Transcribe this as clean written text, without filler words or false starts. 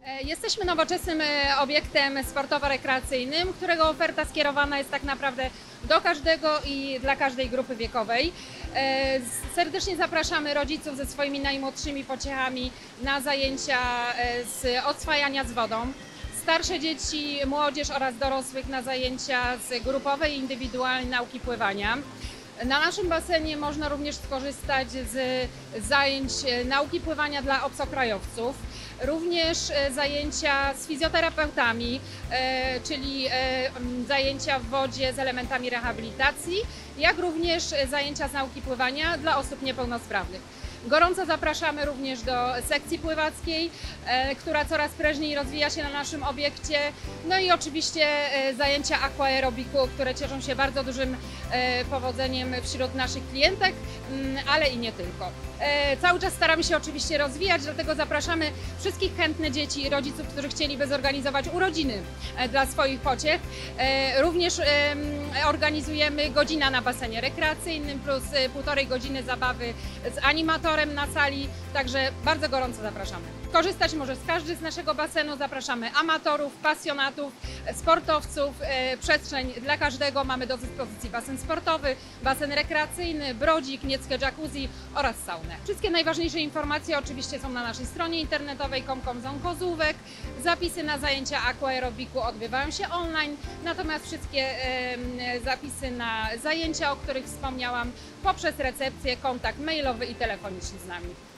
Jesteśmy nowoczesnym obiektem sportowo-rekreacyjnym, którego oferta skierowana jest tak naprawdę do każdego i dla każdej grupy wiekowej. Serdecznie zapraszamy rodziców ze swoimi najmłodszymi pociechami na zajęcia z oswajania z wodą. Starsze dzieci, młodzież oraz dorosłych na zajęcia z grupowej i indywidualnej nauki pływania. Na naszym basenie można również skorzystać z zajęć nauki pływania dla obcokrajowców, również zajęcia z fizjoterapeutami, czyli zajęcia w wodzie z elementami rehabilitacji, jak również zajęcia z nauki pływania dla osób niepełnosprawnych. Gorąco zapraszamy również do sekcji pływackiej, która coraz prężniej rozwija się na naszym obiekcie. No i oczywiście zajęcia aquaerobiku, które cieszą się bardzo dużym powodzeniem wśród naszych klientek, ale i nie tylko. Cały czas staramy się oczywiście rozwijać, dlatego zapraszamy wszystkich chętnych dzieci i rodziców, którzy chcieliby zorganizować urodziny dla swoich pociech. Również organizujemy godzina na basenie rekreacyjnym plus 1,5 godziny zabawy z animatorem na sali, także bardzo gorąco zapraszamy. Korzystać może każdy z naszego basenu, zapraszamy amatorów, pasjonatów, sportowców, przestrzeń dla każdego. Mamy do dyspozycji basen sportowy, basen rekreacyjny, brodzik, nieckie jacuzzi oraz saunę. Wszystkie najważniejsze informacje oczywiście są na naszej stronie internetowej com.zon-kozówek. Zapisy na zajęcia aquaerobiku odbywają się online, natomiast wszystkie zapisy na zajęcia, o których wspomniałam, poprzez recepcję, kontakt mailowy i telefoniczny z nami.